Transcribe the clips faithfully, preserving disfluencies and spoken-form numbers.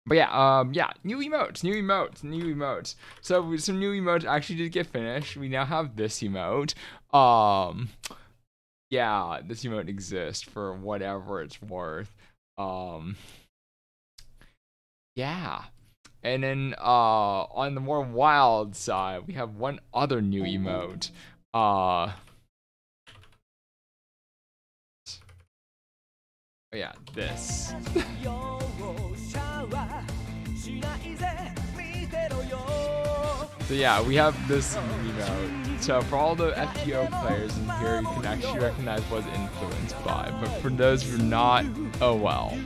But yeah, um, yeah, new emotes, new emotes, new emotes. So some new emotes actually did get finished. We now have this emote. Um, yeah, this emote exists for whatever it's worth. Um, yeah. And then uh, on the more wild side, we have one other new emote. Uh, oh yeah, this. So yeah, we have this emote. So for all the F G O players in here, you can actually recognize what it's influenced by. But for those who are not, oh well.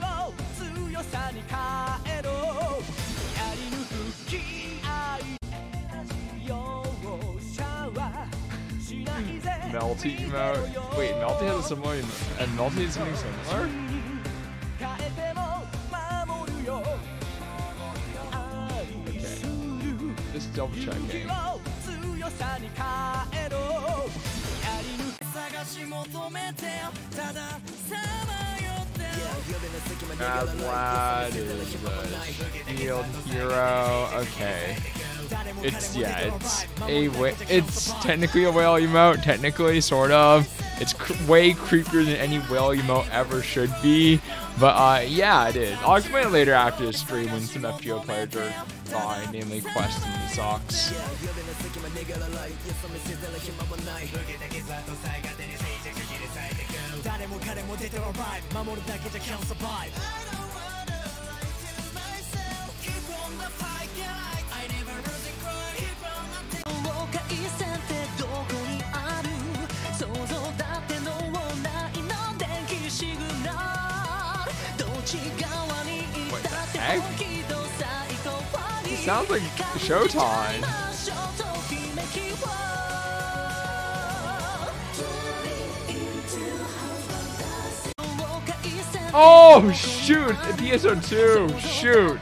Melty emote. Wait, Melty has a similar emote. And Melty is something similar? Okay. Just double checking. Aswad is a shield hero. Okay. It's, yeah, it's a it's technically a whale emote, technically, sort of. It's cr way creepier than any whale emote ever should be. But, uh, yeah, it is. I'll explain it later after the stream when some F G O players are by, namely Quest and Socks. What the heck? It sounds like Showtime. Oh shoot! P S O two. Shoot.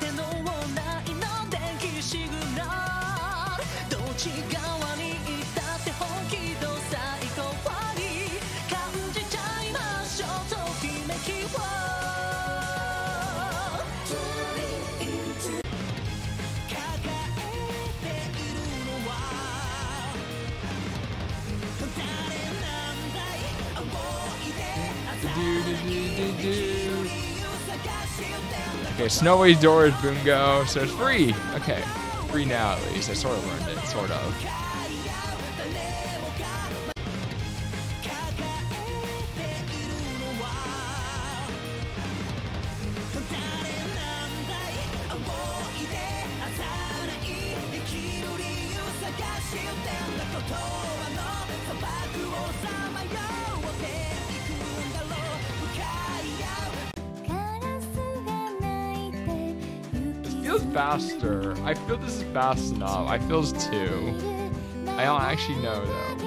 Okay, Snowy's door is Boongo, so it's free. Okay, free now at least. I sort of learned it, sort of. Feels faster. I feel this is fast enough. I feels two. I don't actually know though.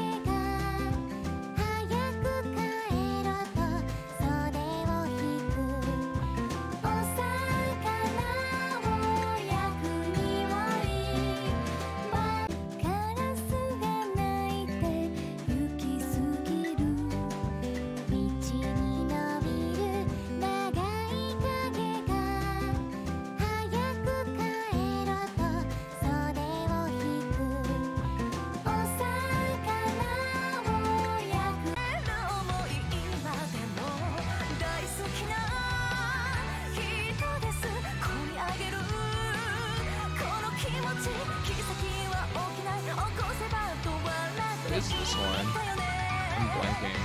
What is this one? I'm blanking.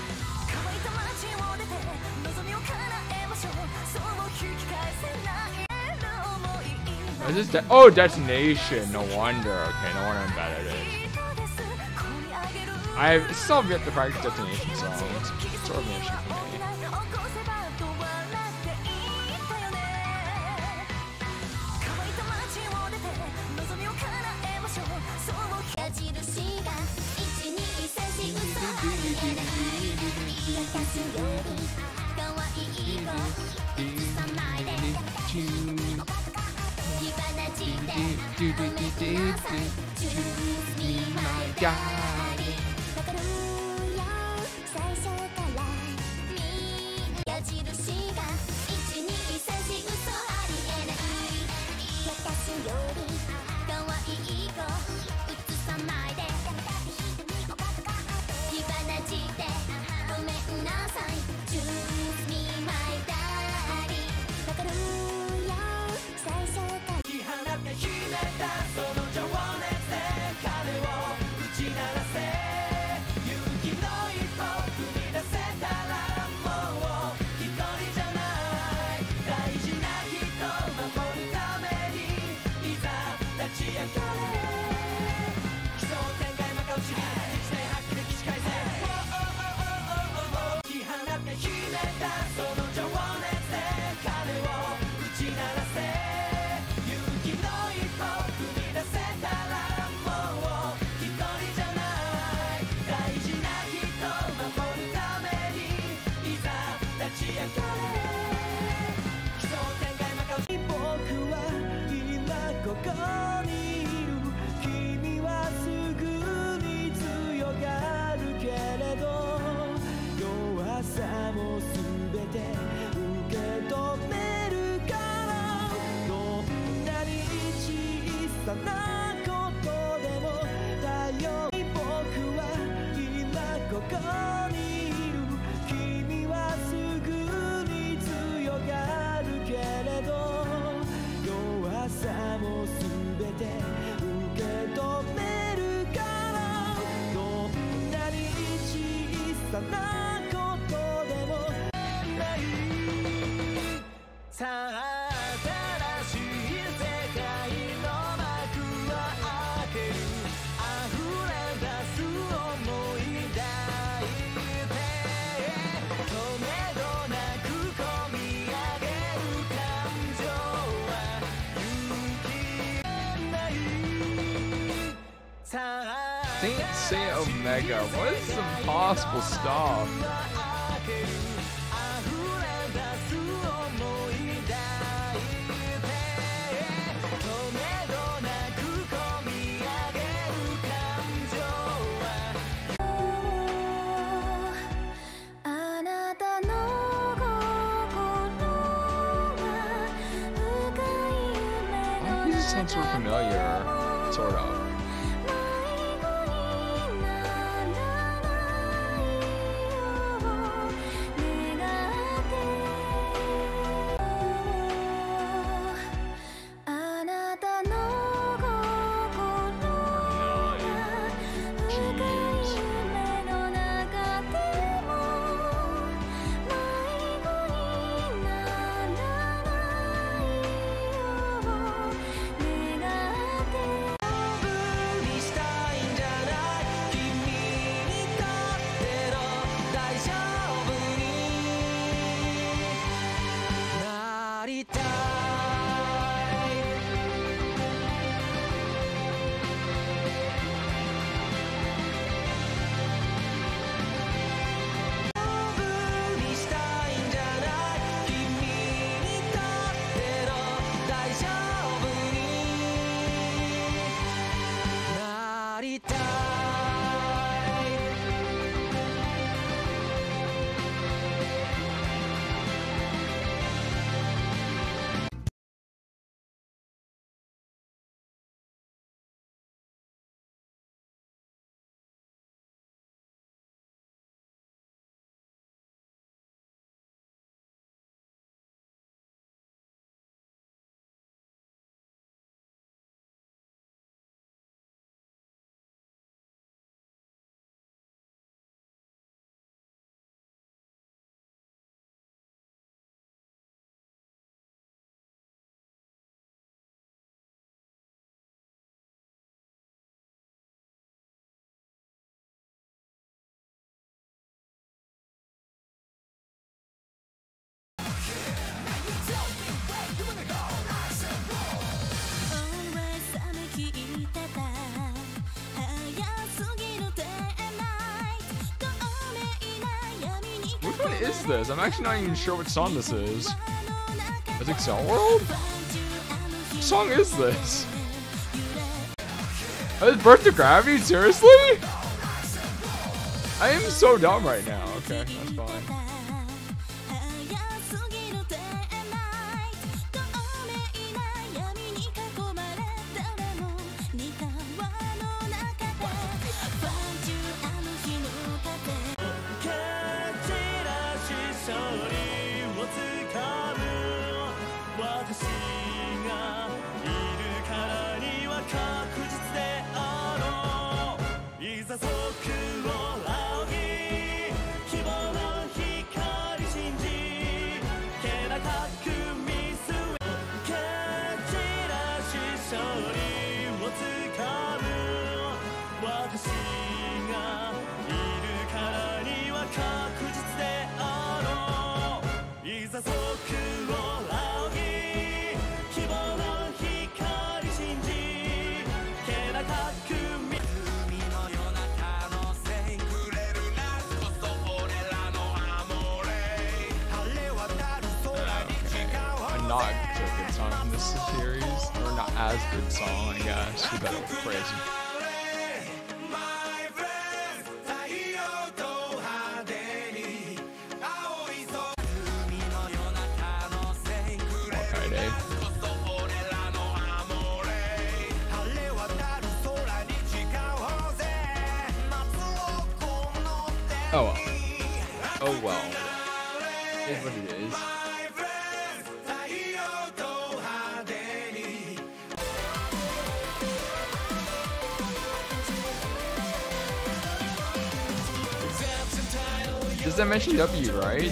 Is this de oh, Detonation. No wonder. Okay, no wonder I'm bad at it. I still have yet to practice Detonation songs. It's sort of an issue for me. Saint Seiya Omega, what is this impossible stuff? Oh, these sound sort of familiar, sort of. Which one is this? I'm actually not even sure what song this is. Is it Cell World? What song is this? Oh, it's Birth to Gravity? Seriously? I am so dumb right now. Okay, that's fine. Genesis series, or not as good song, I guess. Who better praise him? Okay, Dave. Oh well. Oh well. It's what it is. Does that mention W, right?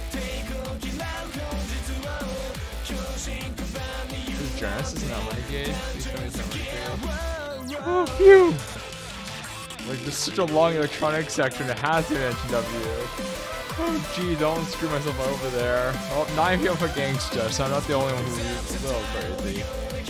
Is Genesis not renegade? Please tell me it's not renegade. Oh, phew! Like, there's such a long electronic section, it has to mention W. Oh, geez, I don't screw myself over there. Well, nine people for Gangsta, so I'm not the only one who's a little crazy.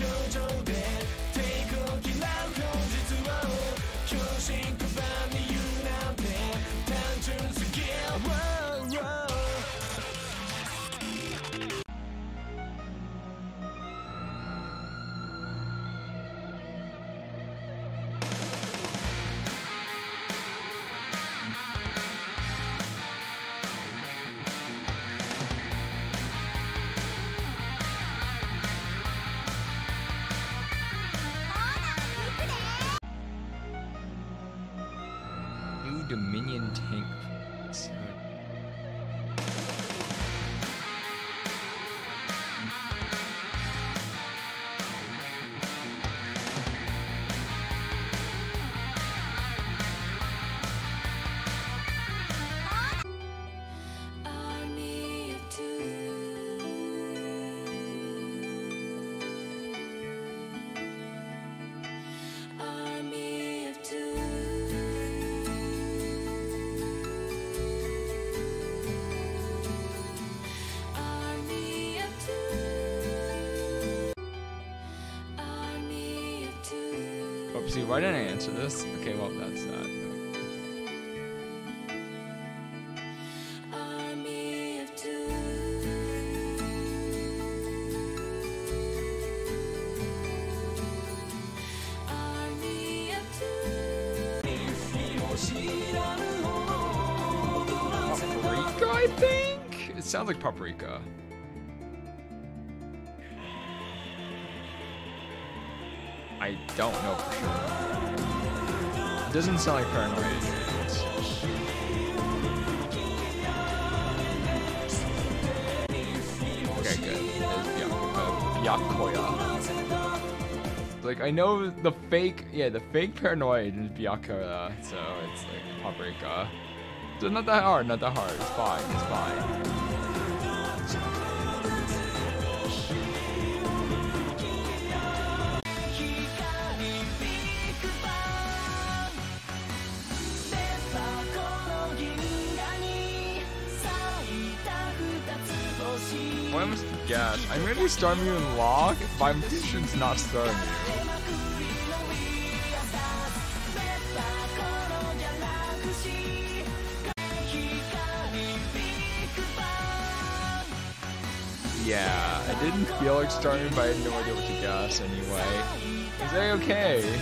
New Dominion tank. So Oopsie, why didn't I answer this? Okay, well, that's that. Paprika, I think? It sounds like paprika. I don't know for sure. It doesn't sound like Paranoid Agents. Okay, good. There's Byakuya. Like, I know the fake, yeah, the fake Paranoid is Byakuya, so it's like paprika. So not that hard, not that hard. It's fine, it's fine. Why must I guess? I'm ready to Starmie and Log, but I'm pretty sure it's not Starmie. Yeah, I didn't feel like Starmie, but I had no idea what to guess anyway. Is that okay?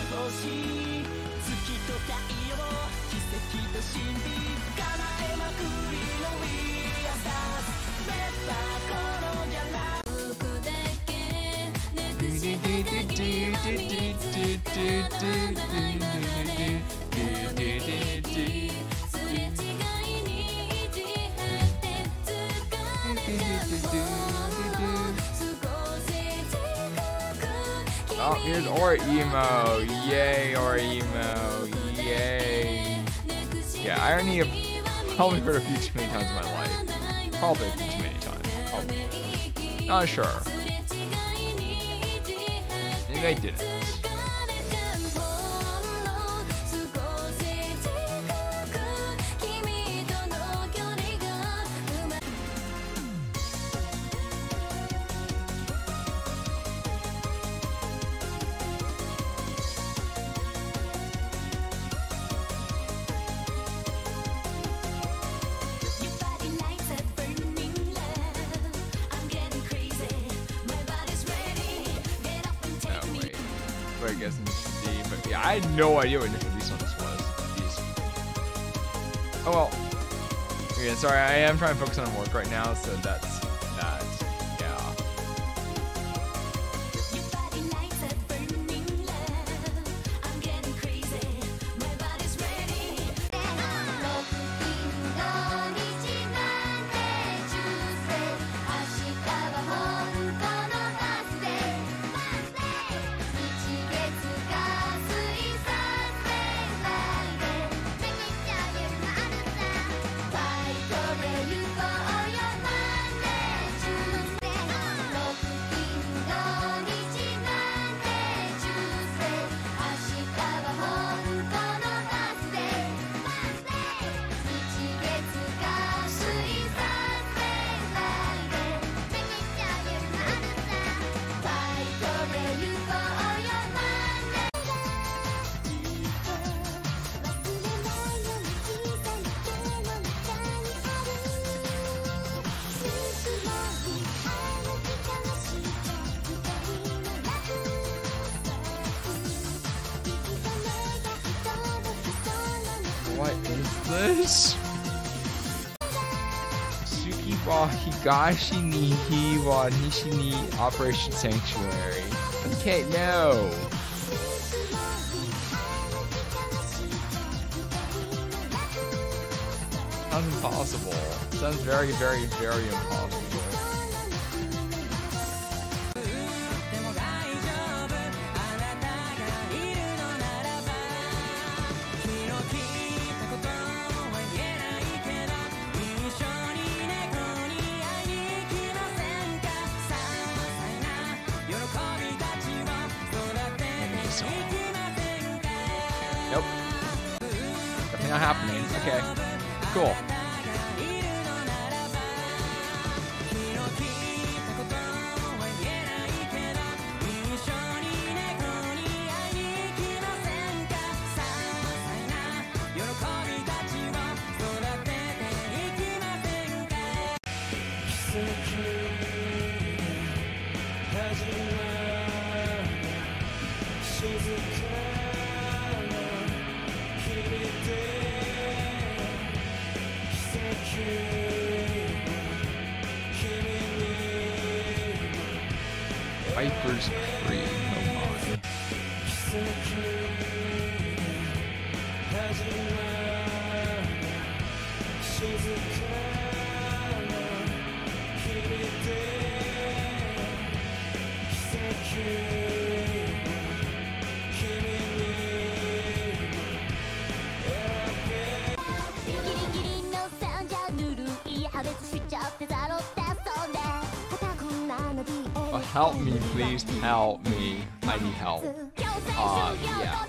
Oh, here's Oraimo. Yay, Oraimo. Yay. Yeah, I only have probably heard a few too many times in my life. Probably a few too many times. Probably. Not sure. Maybe I didn't. Ready. guess Initial D. But yeah, I had no idea what Initial D song this was. Jeez. Oh well. Okay, sorry, I am trying to focus on work right now, so that's that. Yeah. What is this? Suki wa Higashi ni hi wa Nishi ni Operation Sanctuary. Okay, no. Sounds impossible. Sounds very, very, very impossible. Nope. Definitely not happening. Okay. Cool. Viper's Creek, oh my. Uh, help me, please help me. I need help. Uh, yeah.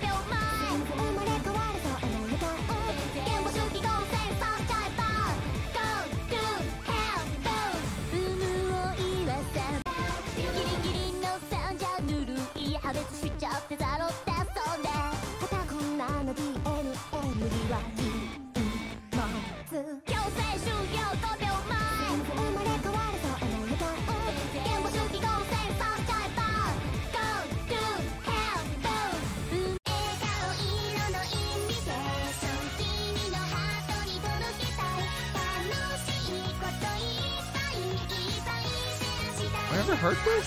I never heard this?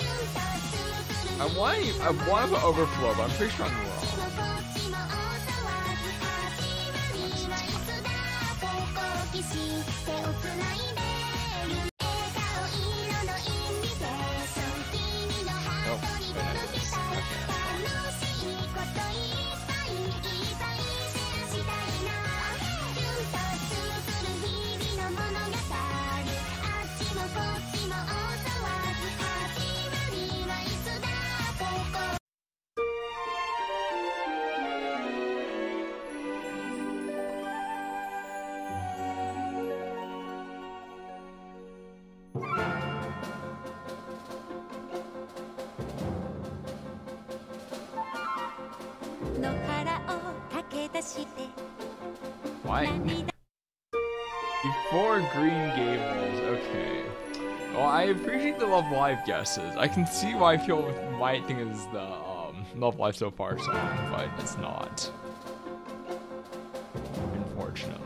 I want I want to overflow, but I'm pretty sure I'm wrong. Why? Before Green Gables, okay. Well, I appreciate the love live guesses. I can see why people might think it's the um Love Life So Far song, but it's not. Unfortunately.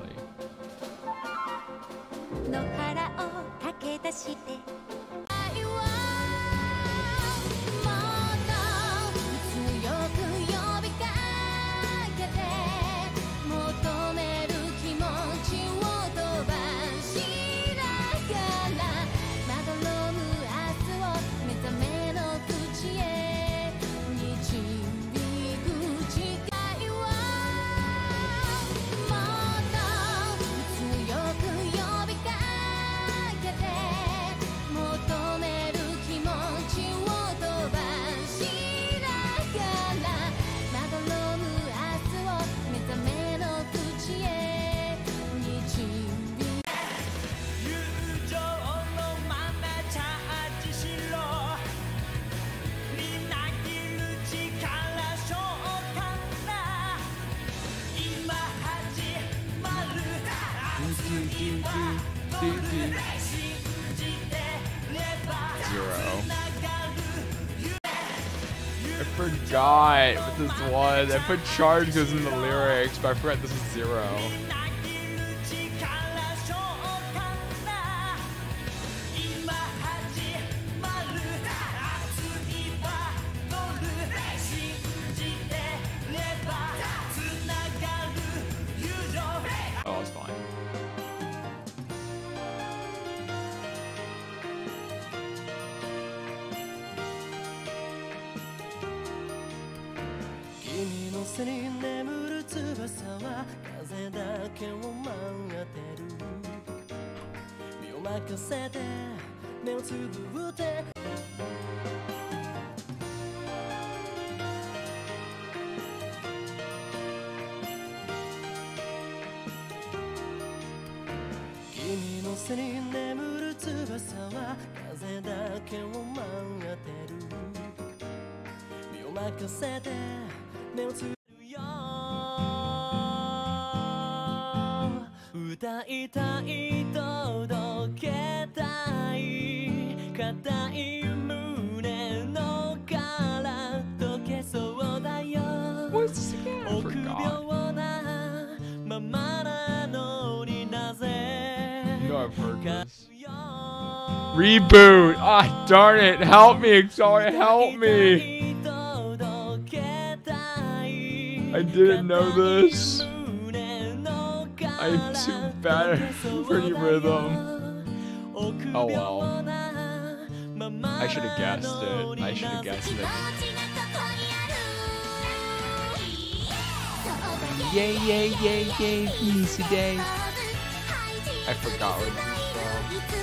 Zero. I forgot what this was. I put charge because in the lyrics, but I forgot this is zero. Oh, it's fine. What's this again? I forgot. You know I've heard this. Reboot! Ah, darn it! Help me, Accelerate! Help me! I didn't know this. I'm too bad at pretty rhythm. Oh well. I should have guessed it. I should have guessed it. Yay, yay, yay, yay, peace today. I forgot where this is from.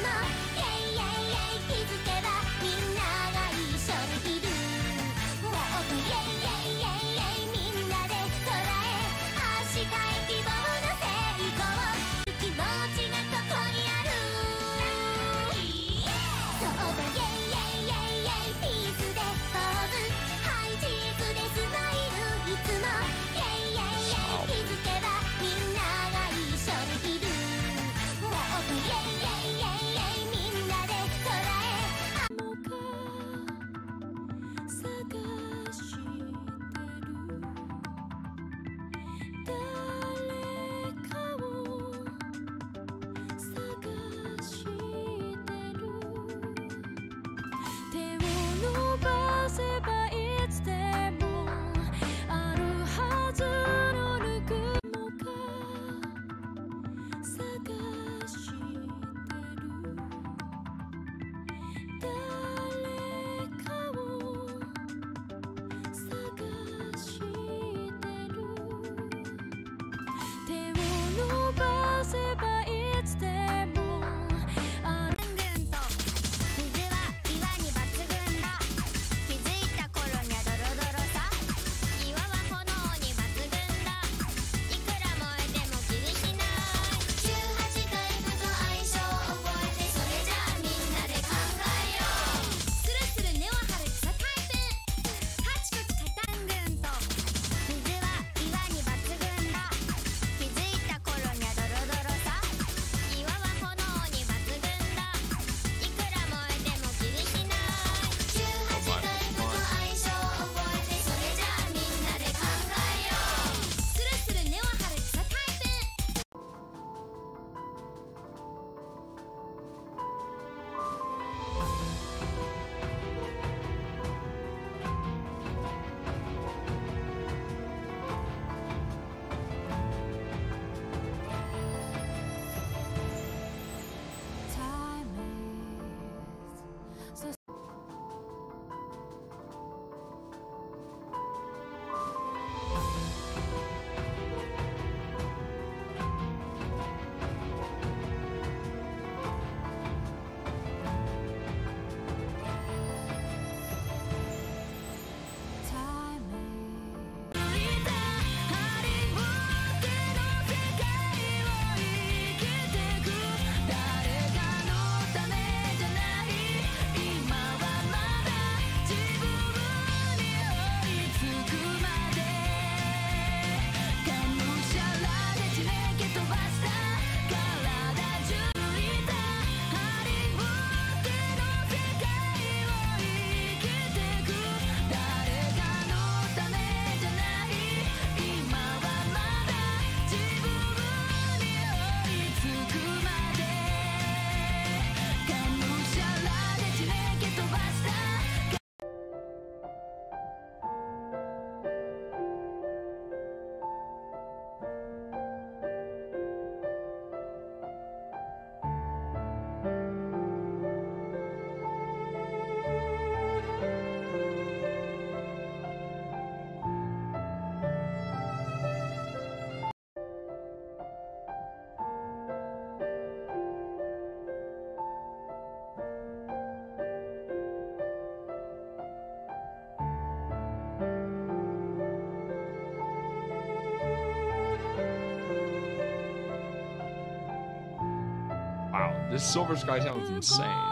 Wow, this Silver Sky sounds insane.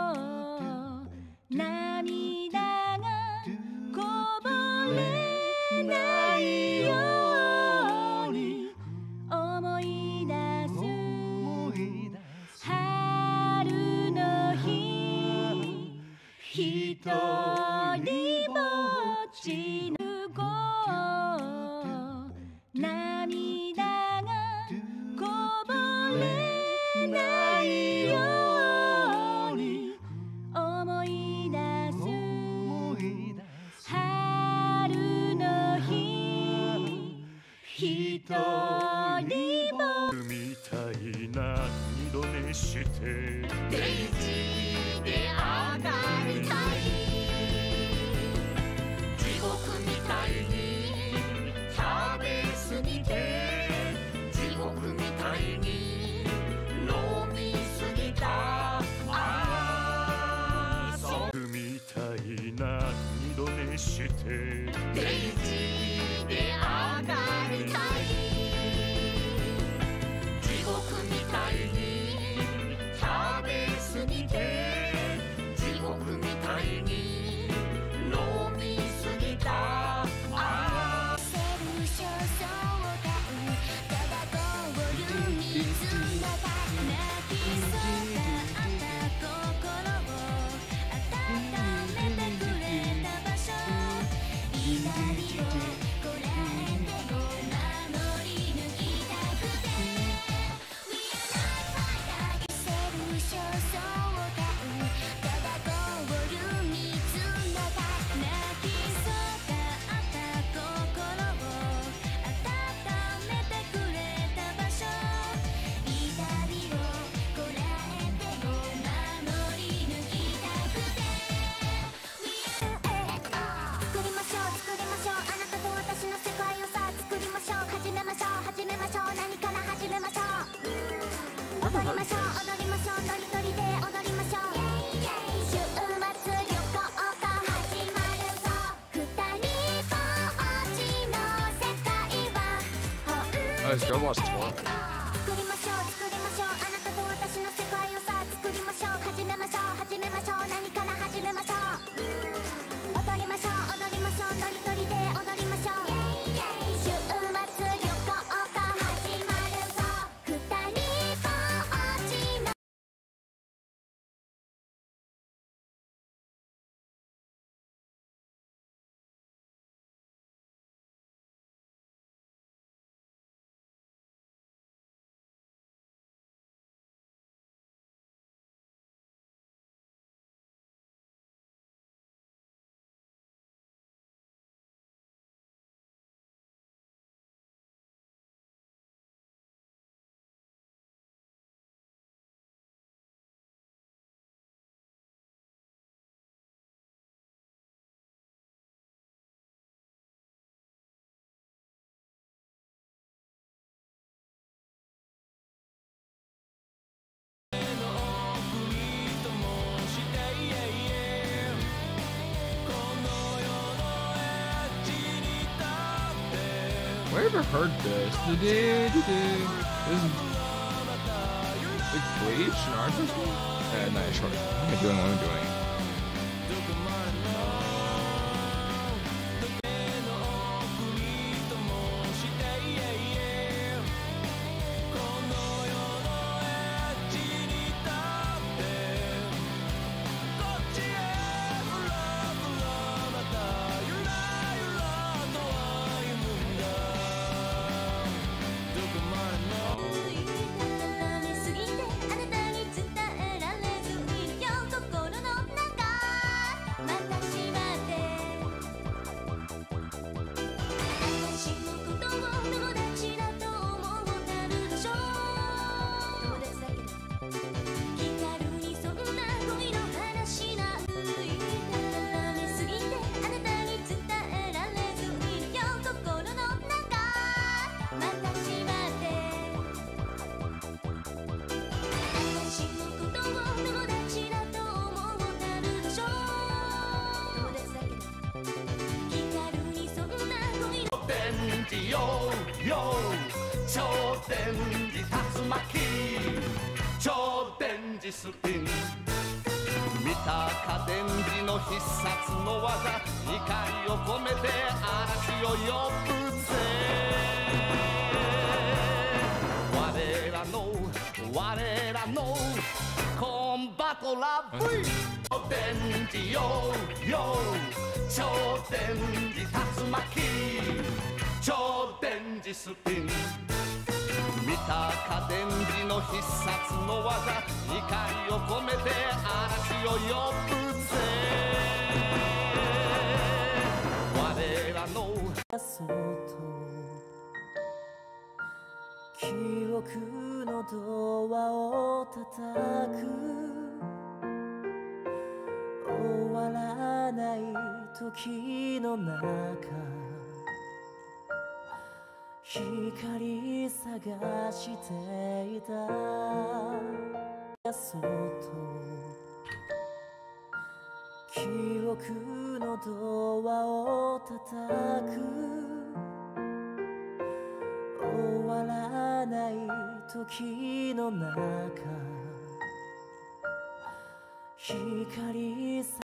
みたいな二度寝してデイジーで上がりたい地獄みたいに食べ過ぎて地獄みたいに飲み過ぎたあそうみたいな二度寝してデイジーで上がりたい Oh, this girl lost torque. 'Where have I heard this? This is like Bleach, Naruto? Uh, no, short. I'm doing what I'm doing. Yo, yo, 頂点に竜巻頂ジスピン見たか電磁の必殺の技怒りを込めて嵐を呼ぶぜ我らの我らのコンバトラブ電磁よよ超電磁竜巻超電磁スピン見たか電磁の必殺の技怒りを込めて嵐を呼ぶぜ我らのそうと記憶のドアを叩く終わらない時の中光探していたそうと記憶のドアを叩く終わらない時の中光さ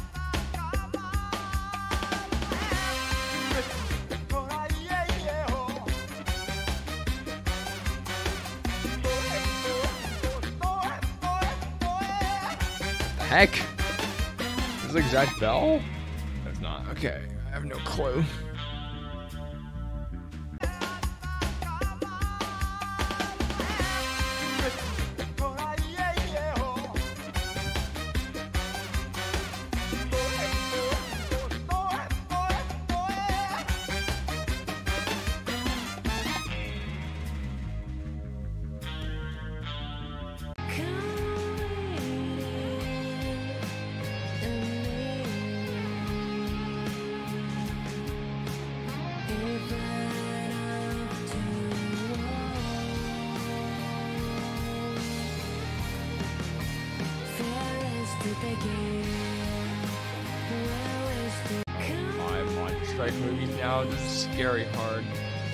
Heck? Is it Zach Bell? It's not. Okay, I have no clue. I'm on strike movies now. This is scary hard.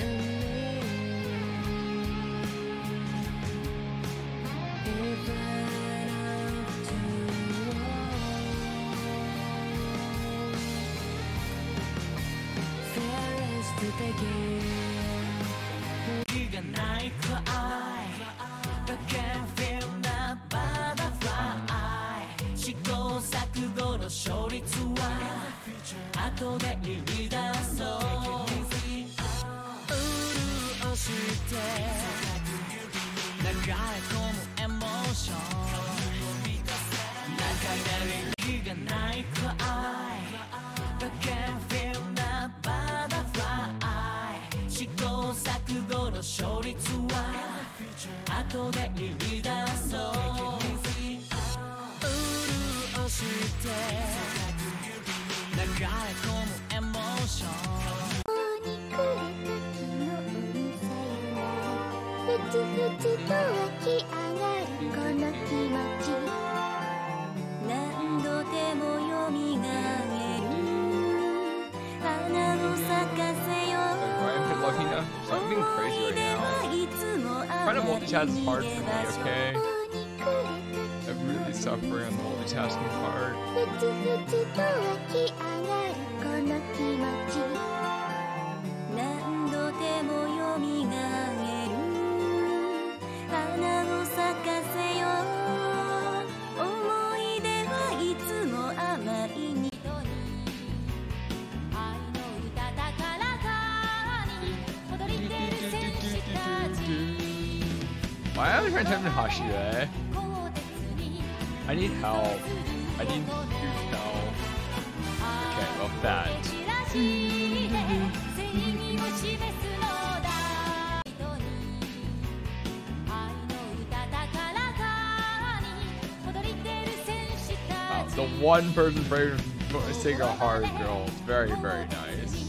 Something crazy right now. Trying to multitask is hard for me, okay? I'm really suffering on the multitasking part. Why am I trying to type in Hashire? I need help. I need huge help. Okay, well that. Wow, the one person brave to sing a hard girl. It's very, very nice.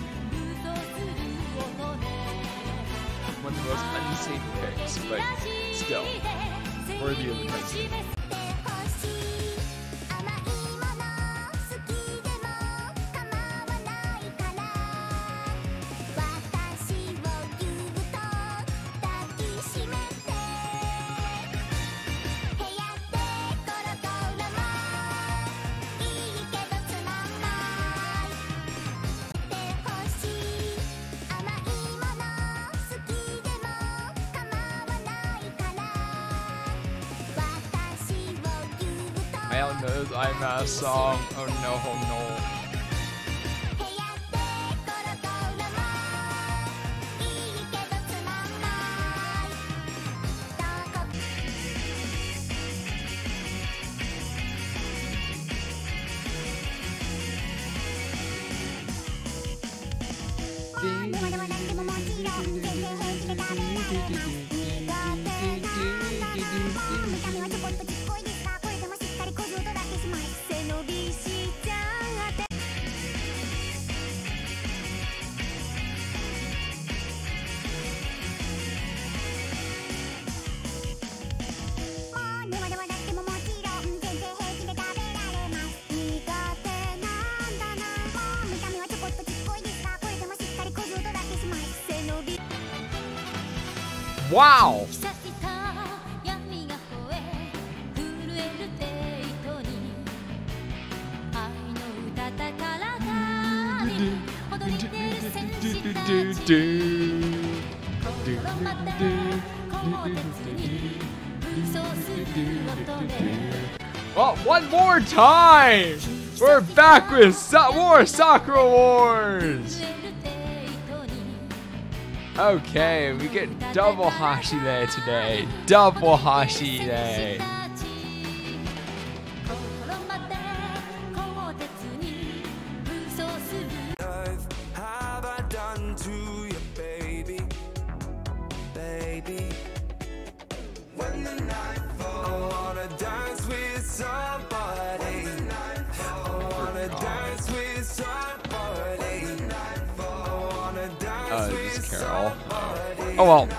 One of the most unsafe picks, but still worthy of attention. I don't know this iMac song. Oh no, oh no. Wow! Well, one more time! We're back with so more Sakura Wars! Okay, we get double Hashide today. Double Hashide. Have I done to you, baby? Baby. When the night falls, I wanna dance with somebody. I wanna dance with somebody. I wanna dance Oh, with this is Carol. somebody. Oh well.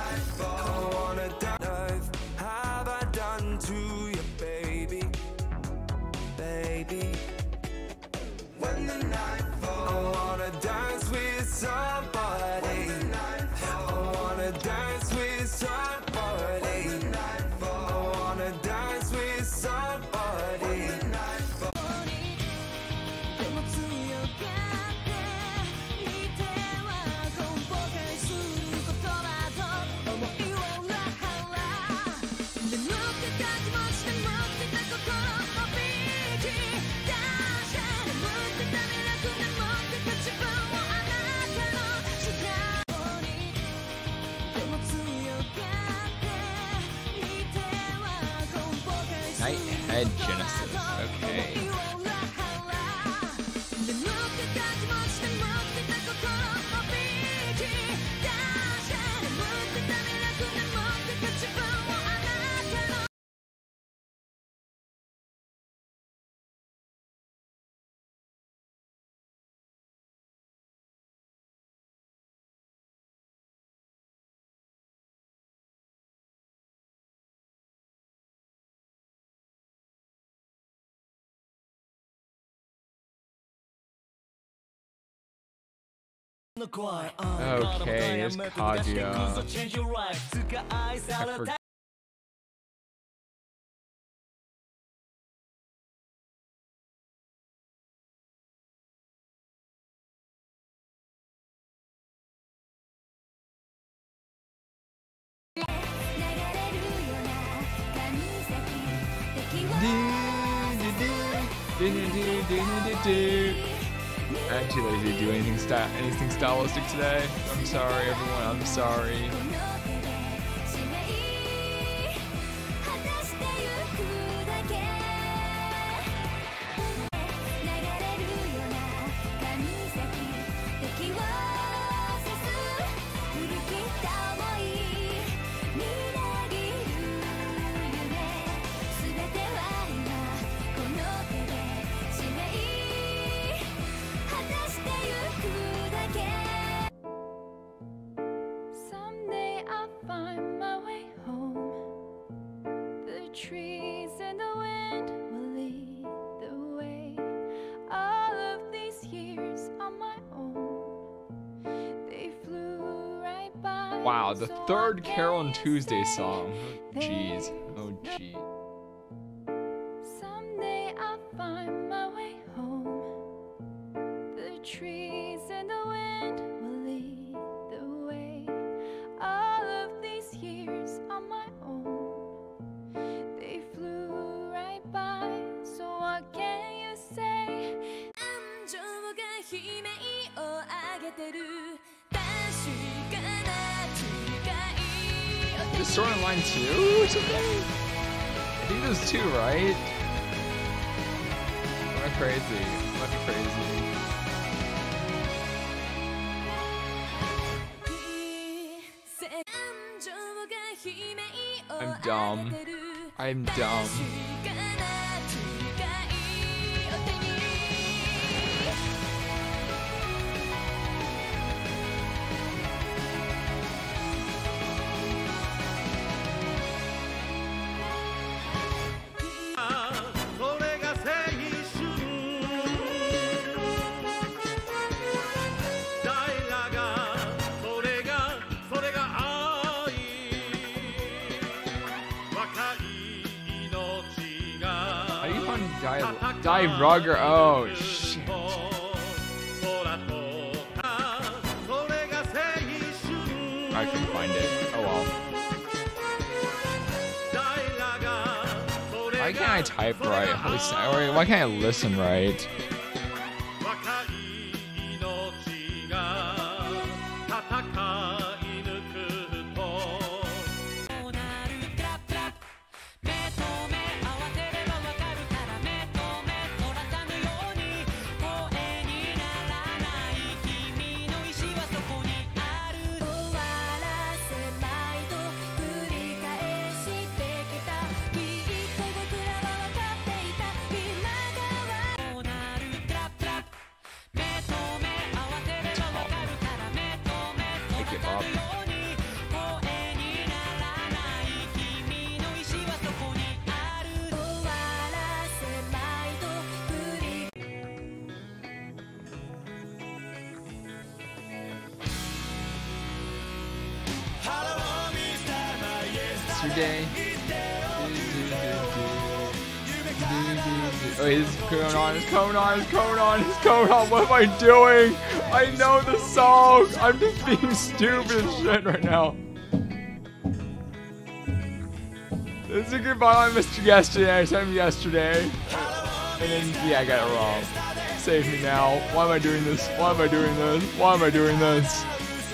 Have I done to you, baby? Baby. When the night falls, I wanna dance with somebody. I wanna dance with somebody. I wanna dance with somebody. Nighthead Genesis. Okay. Okay, here's Kaguya. I forgot. I'm too lazy to do anything sti anything stylistic today. I'm sorry, everyone. I'm sorry. Someday I'll find my way home. The trees and the wind will lead the way. All of these years on my own, they flew right by. Wow, the So third I Carol and can't Tuesday stay song. Jeez. Oh, jeez. Someday I'll find my way home. The trees and the wind will lead the way. All of these years on my own, they flew right by. So the Sword in Line two or something? I think there's two, right? Am I crazy? Am I crazy? I'm dumb. I'm dumb. Die Rugger, oh shit. I couldn't find it. Oh well. Why can't I type right? Holy sorry. Why can't I listen right? Yesterday. Oh, he's coming on, he's coming on, he's coming on, he's coming on. What am I doing? I know the song. I'm just being stupid as shit right now. This is a goodbye I missed yesterday. I said yesterday. And then, yeah, I got it wrong. Save me now. Why am I doing this? Why am I doing this? Why am I doing this?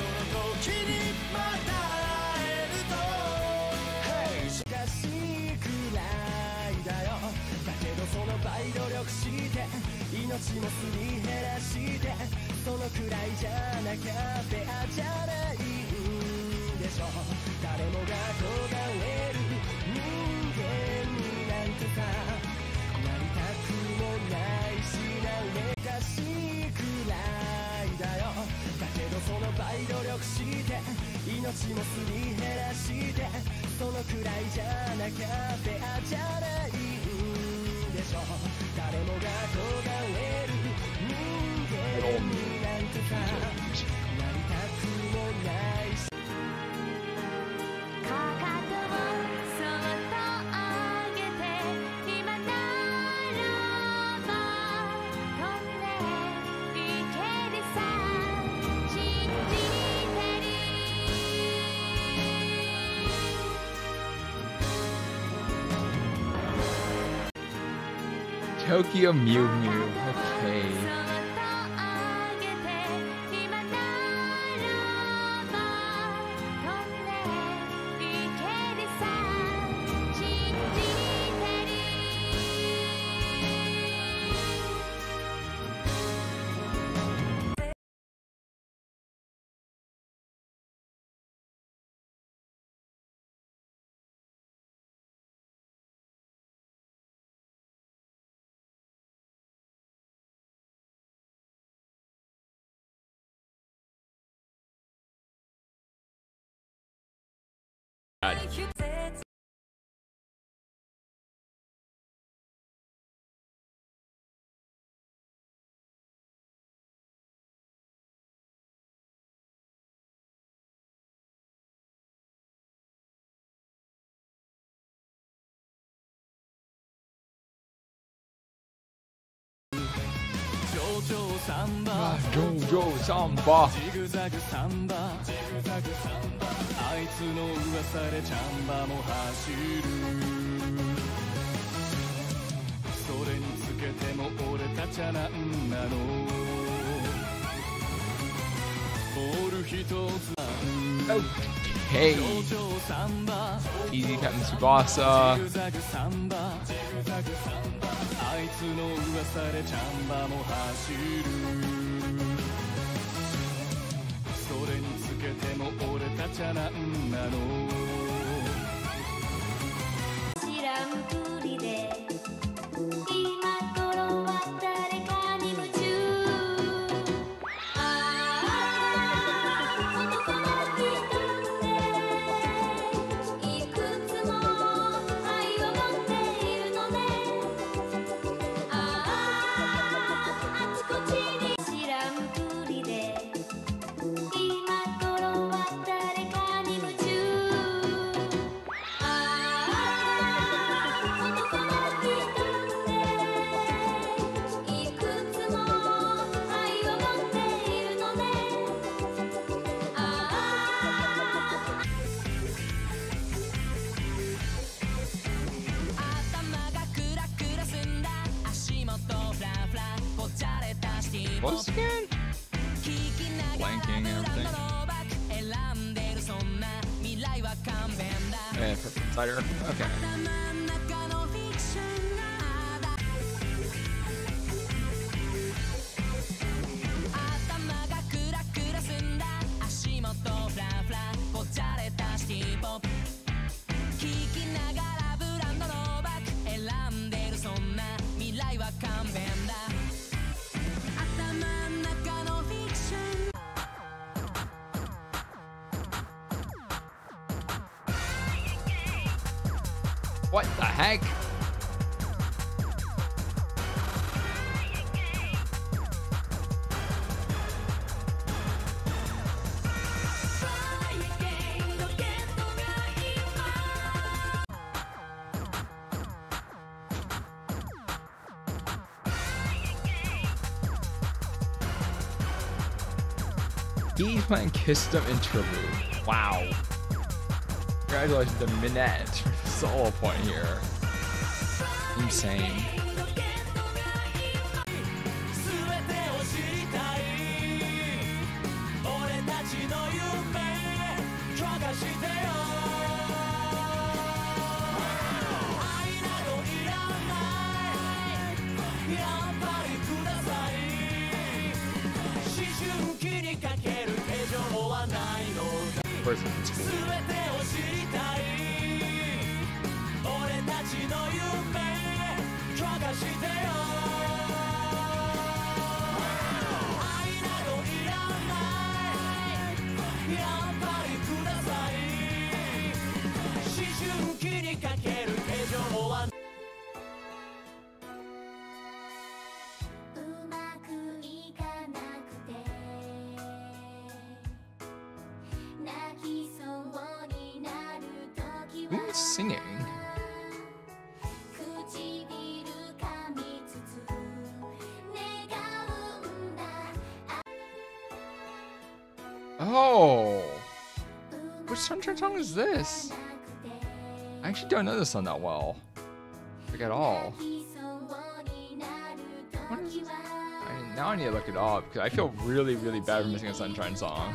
Tokyo Mew Mew. Okay. Jojo Samba. あいつの噂でチャンバも走るそれにつけても俺たちはなんなのボール一つ Hey, easy Captain Tsubasa. あいつの噂でチャンバも走るそれにつけても俺たちはなんなの知らんふりで今頃は誰かに夢中ああ男の人っていくつも愛を持っているのねあああちこちに知らんふりで今頃は誰かに夢中 What's this again? Blanking and everything. Yeah, perfect cider. Okay. What the heck? He's playing Kissdom Interlude. Wow. Congratulations to Minette for the solo point here. Insane. Person in school. Who's singing? Oh, which Sunshine song is this? I actually don't know this song that well, like at all. What is this? I, now I need to look it up because I feel really, really bad for missing a Sunshine song.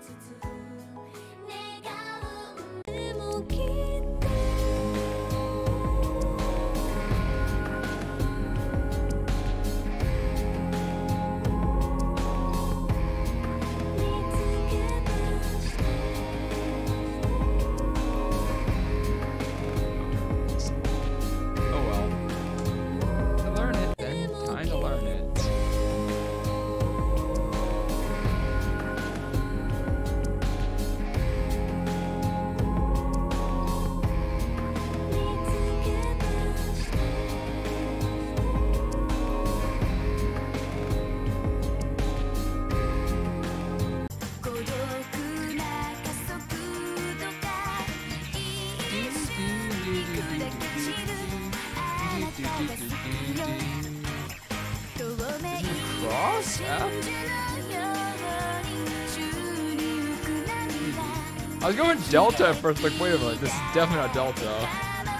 Cross F? I was going Delta at first, like, wait a minute, this is definitely not Delta.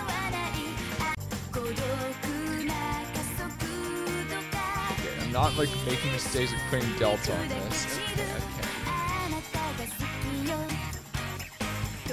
Okay, I'm not, like, making mistakes of putting Delta on this. Okay, okay.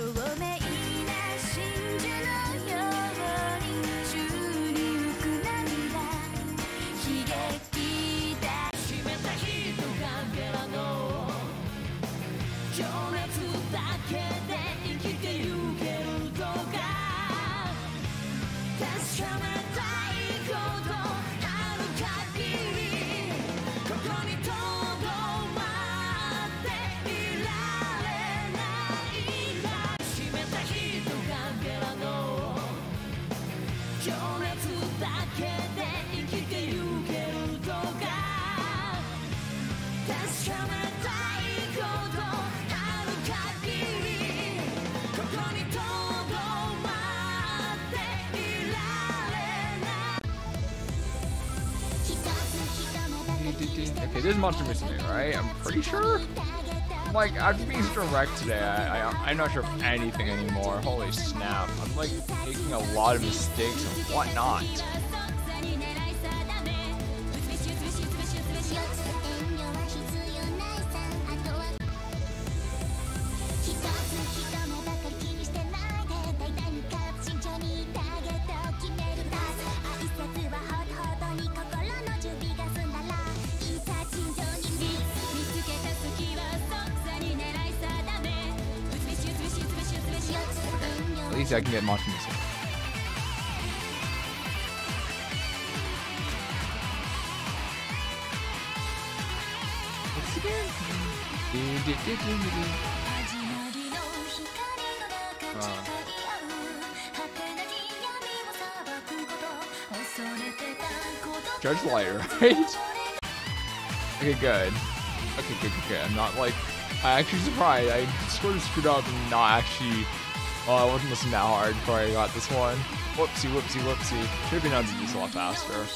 だけで生きてゆけるとか確かめたいことある限りここにとどまっていられない Okay, this is Monster Musume, right? I'm pretty sure. Like, after being such a wreck today, I, I, I'm not sure of anything anymore. Holy snap. I'm like making a lot of mistakes and whatnot. At least I can get Monster Musume. What's again? Uh, Judge Light, right? Okay, good. Okay, good, good, good. I'm not like, I'm actually surprised. I sort of screwed up and not actually. Oh, I wasn't listening that hard before I got this one. Whoopsie, whoopsie, whoopsie. Should have been able to do this a lot faster.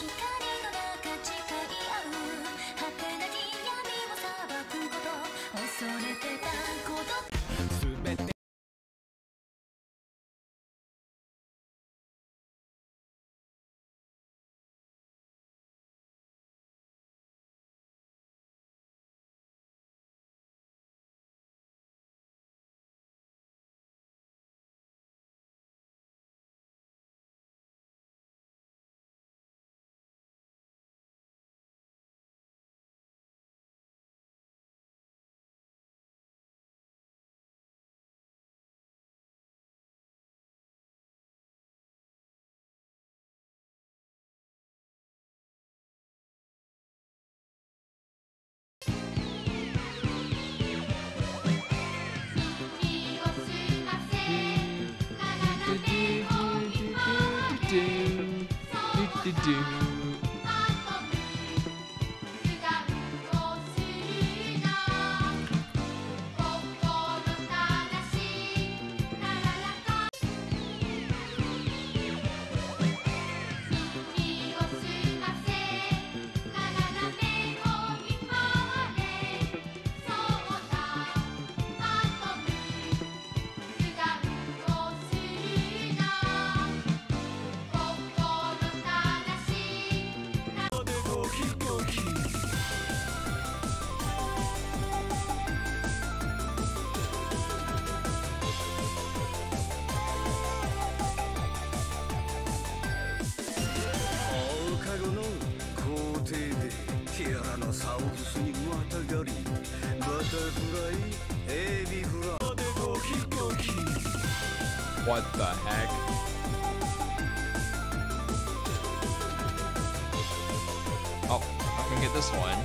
What the heck? Oh, I can get this one.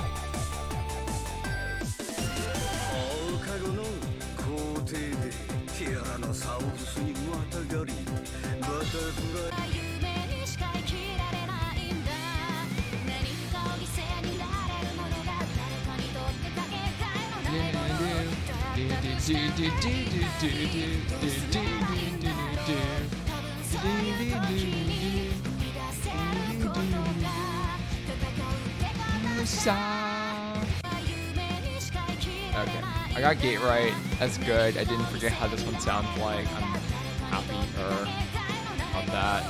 Okay, I got gate right. That's good. I didn't forget how this one sounds like. I'm happy about that.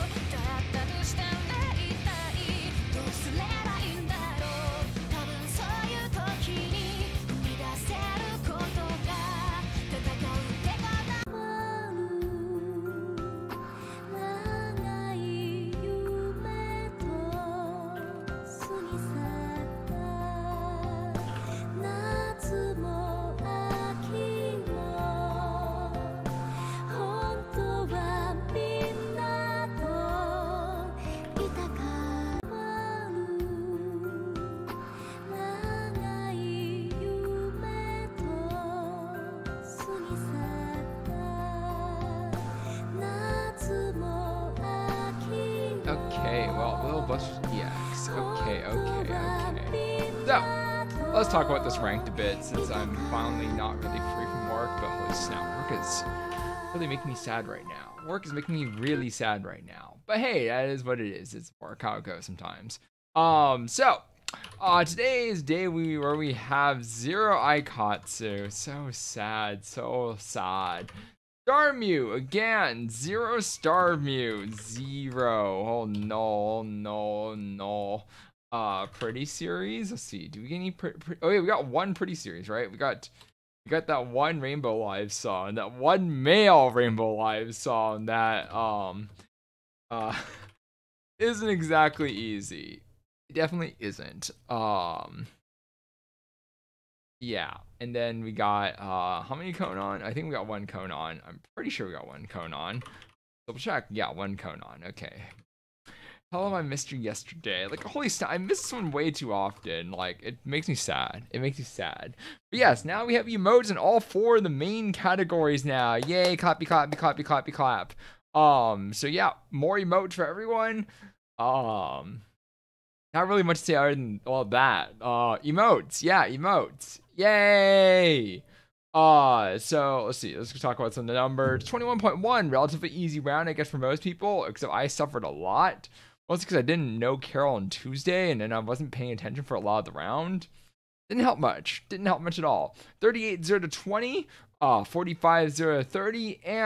Blush E X. Okay, okay, okay. So, let's talk about this ranked a bit since I'm finally not really free from work, but holy snap, work is really making me sad right now. Work is making me really sad right now. But hey, that is what it is. It's work, how it goes sometimes. Um, so, uh, today is day we where we have zero Aikatsu. So sad, so sad. Starmie again, zero Starmie, zero. Oh no, no, no. Uh, pretty series. Let's see. Do we get any? Pre pre oh yeah, we got one pretty series, right? We got, we got that one Rainbow Live song, that one male Rainbow Live song that um, uh, isn't exactly easy. It definitely isn't. Um. Yeah, and then we got, uh, how many Konan? I think we got one Konan. I'm pretty sure we got one Konan. Double check. Yeah, one Konan. Okay. Hello, I missed you yesterday. Like, holy snap, I miss this one way too often. Like, it makes me sad. It makes me sad. But yes, now we have emotes in all four of the main categories now. Yay, clappy, clappy, clappy, clappy, clap. Um, so yeah, more emotes for everyone. Um... Not really much to say other than all that. Uh, emotes, yeah, emotes. Yay! Uh, so let's see. Let's talk about some of the numbers. twenty-one point one, relatively easy round, I guess, for most people. Except I suffered a lot, mostly because I didn't know Carol on Tuesday, and then I wasn't paying attention for a lot of the round. Didn't help much. Didn't help much at all. thirty-eight zero to twenty. Uh, forty-five zero to thirty, and